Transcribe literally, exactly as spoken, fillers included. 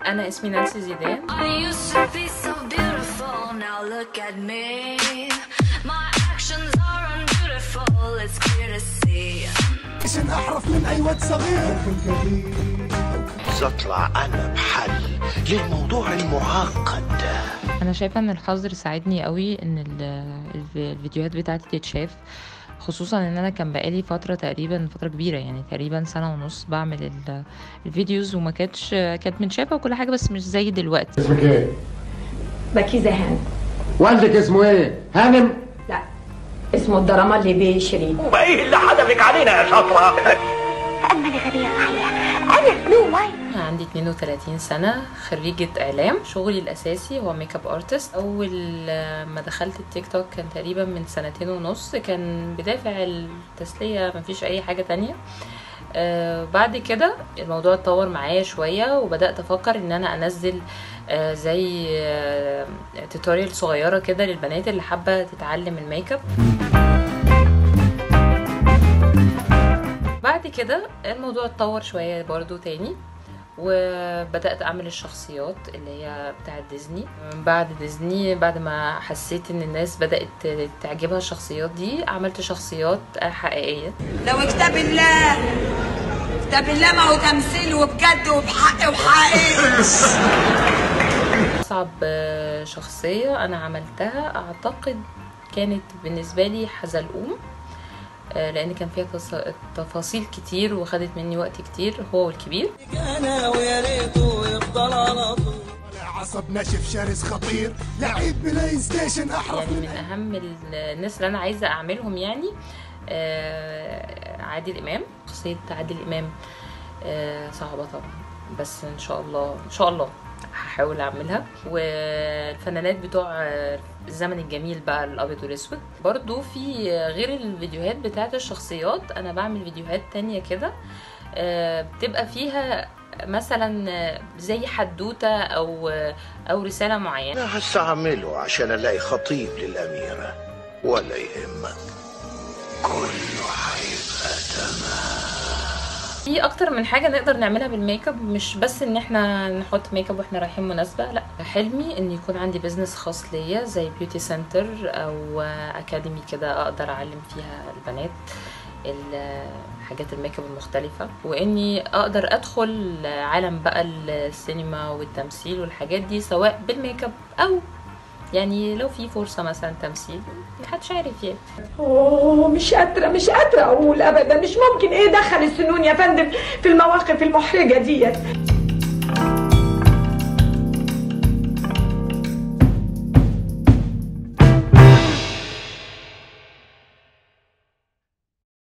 أنا اسمي نانسي زيدان. عشان أحرف من أي واد صغير اطلع أنا بحل للموضوع المعقد ده. أنا شايفة إن الحظر ساعدني قوي إن الفيديوهات بتاعتي تتشاف، خصوصا ان انا كان بقالي فتره تقريبا فتره كبيره، يعني تقريبا سنه ونص بعمل الفيديوز وما كانتش كانت متشافه وكل حاجه، بس مش زي دلوقتي. اسمك ايه؟ بكيزة هانم. والدك اسمه ايه؟ هانم؟ لا اسمه الدراما اللي بشري. وايه اللي حدفك علينا يا شاطره؟ أنا غبية صحيح. أنا سنو وايت. عندي اتنين وتلاتين سنة، خريجة إعلام. شغلي الأساسي هو ميك اب ارتست. أول ما دخلت التيك توك كان تقريبا من سنتين ونص، كان بدافع التسلية، مفيش أي حاجة تانية. آه بعد كده الموضوع اتطور معايا شوية، وبدأت أفكر إن أنا أنزل آه زي آه توتوريال صغيرة كده للبنات اللي حابة تتعلم الميك اب. بعد كده الموضوع اتطور شوية برضو تاني، وبدأت أعمل الشخصيات اللي هي بتاعت ديزني. من بعد ديزني، بعد ما حسيت ان الناس بدأت تعجبها الشخصيات دي، عملت شخصيات حقيقية. لو كتاب الله كتاب الله ما هو تمثيل وبجد وبحق وحقيقي. أصعب شخصية أنا عملتها أعتقد كانت بالنسبة لي حزلقوم، لان كان فيها تفاصيل كتير وخدت مني وقت كتير، هو والكبير. انا ويا ريته يفضل على طول. عصب ناشف شرس خطير، لعيب بلاي ستيشن احرف. يعني من اهم الناس اللي انا عايزه اعملهم يعني عادل امام. شخصيه عادل امام صعبه طبعا، بس ان شاء الله ان شاء الله هحاول اعملها. والفنانات بتوع الزمن الجميل بقى الابيض والاسود. برضو في غير الفيديوهات بتاعت الشخصيات، انا بعمل فيديوهات تانية كده بتبقى فيها مثلا زي حدوته او او رساله معينه. انا هستعمله عشان الاقي خطيب للاميره، ولا يهمك كله هيبقى تمام. في اكتر من حاجه نقدر نعملها بالميك اب، مش بس ان احنا نحط ميك اب واحنا رايحين مناسبه، لا. حلمي ان يكون عندي بيزنس خاص ليا زي بيوتي سنتر او اكاديمي كده، اقدر اعلم فيها البنات الحاجات الميك اب المختلفه، واني اقدر ادخل عالم بقى السينما والتمثيل والحاجات دي، سواء بالميك اب او يعني لو في فرصه مثلا تمثيل، محدش عارف يعني. اوه مش قادره مش قادره اقول ابدا، مش ممكن. ايه دخل السنون يا فندم في المواقف المحرجه ديت؟